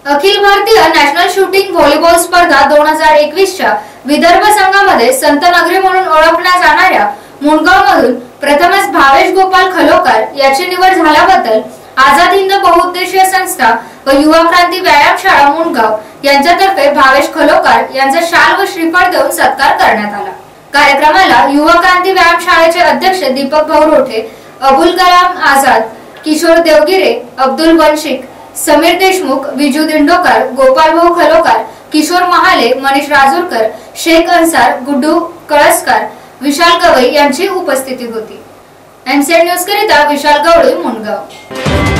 Akhil Bharatiya national shooting volleyball स्पर्धा 2021च्या विदर्भ संघामध्ये संतनगरी म्हणून ओळखल्या जाणाऱ्या मुंडगावमधून प्रथमच भावेश गोपाल खलोकर याची निवड झाल्याबद्दल आझाद हिंद बहुउद्देशीय संस्था व युवा क्रांती व्यायाम शाळा मुंडगाव यांच्यातर्फे भावेश खलोकर यांचा शाल व श्रीफळ देऊन सत्कार करण्यात आला। कार्यक्रमाला युवा क्रांती व्यायाम शाळेचे अध्यक्ष दीपक भाऊरोठे, अबुल कलाम आझाद, किशोर देवगिरे, अब्दुल बनशिक, समीर देशमुख, विजू दिंडोकर, गोपाल भाऊ खलोकर, किशोर महाले, मनीष राजूरकर, शेख अन्सार, गुड्डू कळसकर, विशाल गवई यांची उपस्थिती होती। एमसीएन न्यूज करिता विशाल गवळी, मुंडगाव।